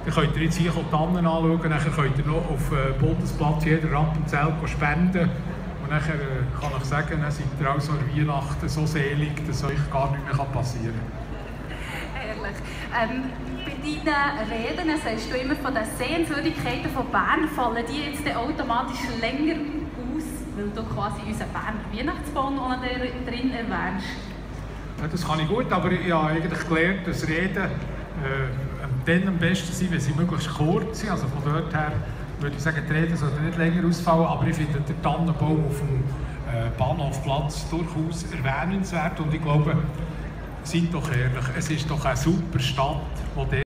Dann könnt ihr jetzt hier die Tannen anschauen, dann könnt ihr noch auf Bundesplatz jeder Rappenzell spenden. Und dann kann ich sagen, dann seid ihr also an Weihnachten so selig, dass euch gar nichts mehr passieren kann. Ehrlich. Bei deinen Reden sagst du immer von den Sehenswürdigkeiten von Bern. Fallen die jetzt automatisch länger aus, weil du quasi unseren Berner Weihnachtsbaum auch noch drin erwähnst? Ja, das kann ich gut, aber ich habe eigentlich gelernt, dass Reden dann am besten sind, wenn sie möglichst kurz sind. Also von dort her würde ich sagen, die Reden sollten nicht länger ausfallen, aber ich finde den Tannenbaum auf dem Bahnhofplatz durchaus erwähnenswert und ich glaube, seid doch ehrlich, es ist doch eine super Stadt, die